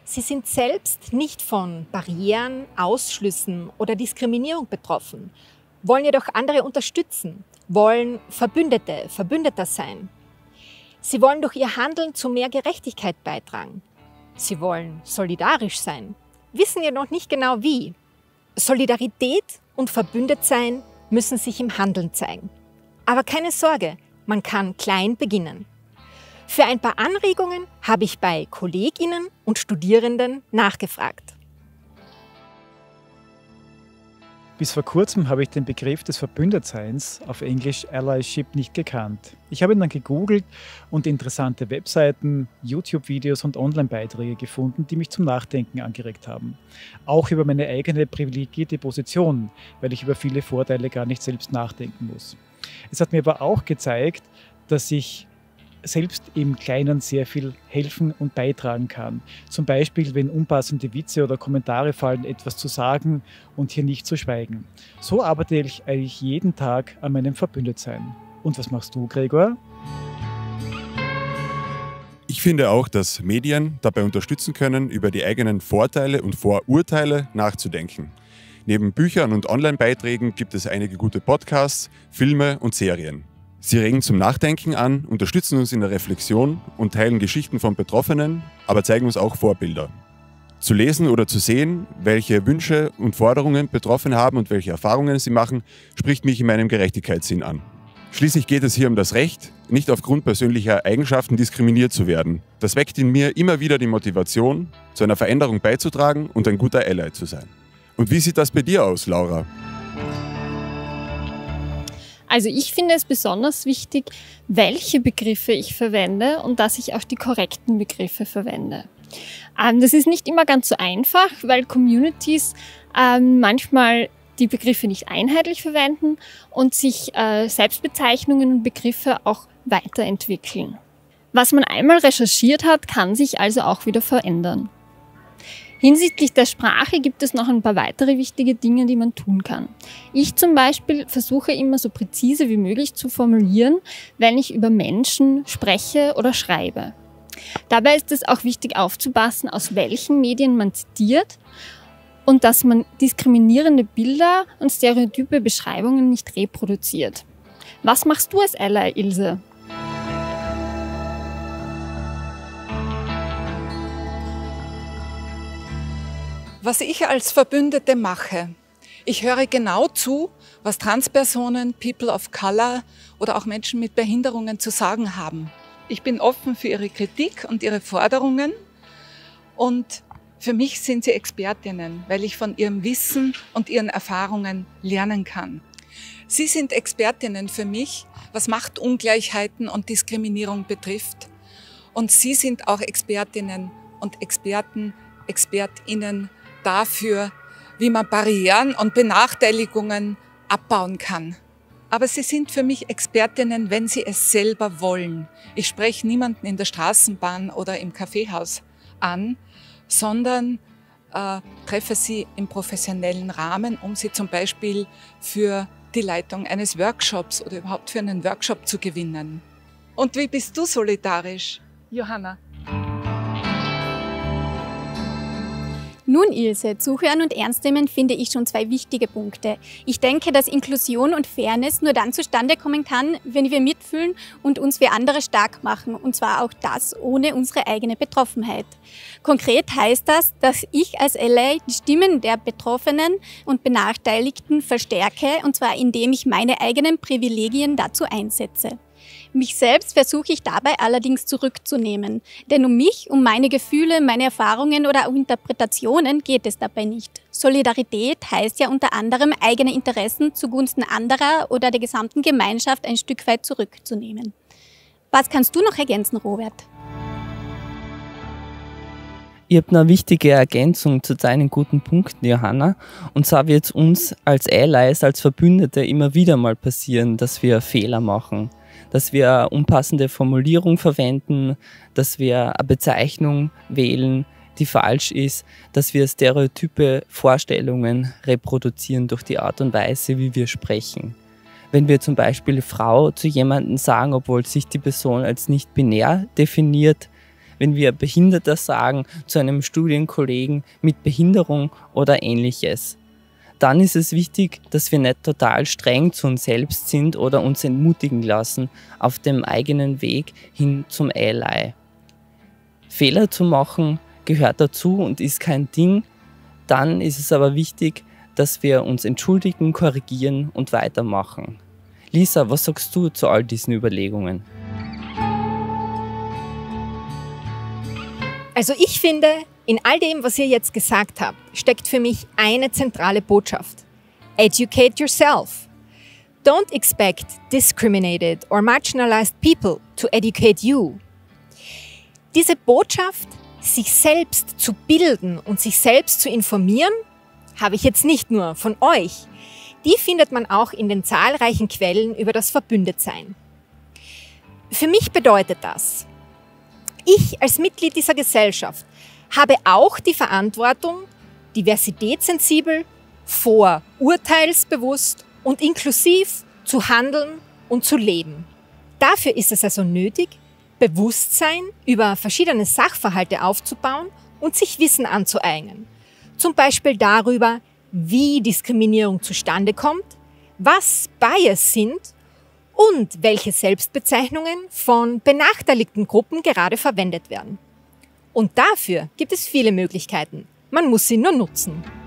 Sie sind selbst nicht von Barrieren, Ausschlüssen oder Diskriminierung betroffen, wollen jedoch andere unterstützen, wollen Verbündeter sein. Sie wollen durch ihr Handeln zu mehr Gerechtigkeit beitragen. Sie wollen solidarisch sein, wissen jedoch nicht genau wie. Solidarität und Verbündetsein müssen sich im Handeln zeigen. Aber keine Sorge, man kann klein beginnen. Für ein paar Anregungen habe ich bei KollegInnen und Studierenden nachgefragt. Bis vor kurzem habe ich den Begriff des Verbündetseins, auf Englisch Allyship, nicht gekannt. Ich habe ihn dann gegoogelt und interessante Webseiten, YouTube-Videos und Online-Beiträge gefunden, die mich zum Nachdenken angeregt haben. Auch über meine eigene privilegierte Position, weil ich über viele Vorteile gar nicht selbst nachdenken muss. Es hat mir aber auch gezeigt, dass ich selbst im Kleinen sehr viel helfen und beitragen kann. Zum Beispiel, wenn unpassende Witze oder Kommentare fallen, etwas zu sagen und hier nicht zu schweigen. So arbeite ich eigentlich jeden Tag an meinem Verbündetsein. Und was machst du, Gregor? Ich finde auch, dass Medien dabei unterstützen können, über die eigenen Vorteile und Vorurteile nachzudenken. Neben Büchern und Online-Beiträgen gibt es einige gute Podcasts, Filme und Serien. Sie regen zum Nachdenken an, unterstützen uns in der Reflexion und teilen Geschichten von Betroffenen, aber zeigen uns auch Vorbilder. Zu lesen oder zu sehen, welche Wünsche und Forderungen Betroffene haben und welche Erfahrungen sie machen, spricht mich in meinem Gerechtigkeitssinn an. Schließlich geht es hier um das Recht, nicht aufgrund persönlicher Eigenschaften diskriminiert zu werden. Das weckt in mir immer wieder die Motivation, zu einer Veränderung beizutragen und ein guter Ally zu sein. Und wie sieht das bei dir aus, Laura? Also ich finde es besonders wichtig, welche Begriffe ich verwende und dass ich auch die korrekten Begriffe verwende. Das ist nicht immer ganz so einfach, weil Communities manchmal die Begriffe nicht einheitlich verwenden und sich Selbstbezeichnungen und Begriffe auch weiterentwickeln. Was man einmal recherchiert hat, kann sich also auch wieder verändern. Hinsichtlich der Sprache gibt es noch ein paar weitere wichtige Dinge, die man tun kann. Ich zum Beispiel versuche immer so präzise wie möglich zu formulieren, wenn ich über Menschen spreche oder schreibe. Dabei ist es auch wichtig aufzupassen, aus welchen Medien man zitiert und dass man diskriminierende Bilder und stereotype Beschreibungen nicht reproduziert. Was machst du als Ally, Ilse? Was ich als Verbündete mache, ich höre genau zu, was Transpersonen, People of Color oder auch Menschen mit Behinderungen zu sagen haben. Ich bin offen für ihre Kritik und ihre Forderungen und für mich sind sie Expertinnen, weil ich von ihrem Wissen und ihren Erfahrungen lernen kann. Sie sind Expertinnen für mich, was Machtungleichheiten und Diskriminierung betrifft. Und sie sind auch Expertinnen und Expertinnen dafür, wie man Barrieren und Benachteiligungen abbauen kann. Aber sie sind für mich Expertinnen, wenn sie es selber wollen. Ich spreche niemanden in der Straßenbahn oder im Kaffeehaus an, sondern treffe sie im professionellen Rahmen, um sie zum Beispiel für die Leitung eines Workshops oder überhaupt für einen Workshop zu gewinnen. Und wie bist du solidarisch, Johanna? Nun Ilse, zuhören und ernst nehmen finde ich schon zwei wichtige Punkte. Ich denke, dass Inklusion und Fairness nur dann zustande kommen kann, wenn wir mitfühlen und uns für andere stark machen. Und zwar auch das ohne unsere eigene Betroffenheit. Konkret heißt das, dass ich als Ally die Stimmen der Betroffenen und Benachteiligten verstärke, und zwar indem ich meine eigenen Privilegien dazu einsetze. Mich selbst versuche ich dabei allerdings zurückzunehmen, denn um mich, um meine Gefühle, meine Erfahrungen oder auch Interpretationen geht es dabei nicht. Solidarität heißt ja unter anderem, eigene Interessen zugunsten anderer oder der gesamten Gemeinschaft ein Stück weit zurückzunehmen. Was kannst du noch ergänzen, Robert? Ihr habt eine wichtige Ergänzung zu deinen guten Punkten, Johanna. Und zwar wird es uns als Allies, als Verbündete immer wieder mal passieren, dass wir Fehler machen. Dass wir eine unpassende Formulierung verwenden, dass wir eine Bezeichnung wählen, die falsch ist, dass wir stereotype Vorstellungen reproduzieren durch die Art und Weise, wie wir sprechen. Wenn wir zum Beispiel Frau zu jemandem sagen, obwohl sich die Person als nicht binär definiert, wenn wir Behinderter sagen zu einem Studienkollegen mit Behinderung oder ähnliches. Dann ist es wichtig, dass wir nicht total streng zu uns selbst sind oder uns entmutigen lassen auf dem eigenen Weg hin zum Ally. Fehler zu machen gehört dazu und ist kein Ding. Dann ist es aber wichtig, dass wir uns entschuldigen, korrigieren und weitermachen. Lisa, was sagst du zu all diesen Überlegungen? Also ich finde, in all dem, was ihr jetzt gesagt habt, steckt für mich eine zentrale Botschaft. Educate yourself. Don't expect discriminated or marginalized people to educate you. Diese Botschaft, sich selbst zu bilden und sich selbst zu informieren, habe ich jetzt nicht nur von euch. Die findet man auch in den zahlreichen Quellen über das Verbündetsein. Für mich bedeutet das, ich als Mitglied dieser Gesellschaft habe auch die Verantwortung, diversitätssensibel, vorurteilsbewusst und inklusiv zu handeln und zu leben. Dafür ist es also nötig, Bewusstsein über verschiedene Sachverhalte aufzubauen und sich Wissen anzueignen. Zum Beispiel darüber, wie Diskriminierung zustande kommt, was Bias sind und welche Selbstbezeichnungen von benachteiligten Gruppen gerade verwendet werden. Und dafür gibt es viele Möglichkeiten. Man muss sie nur nutzen.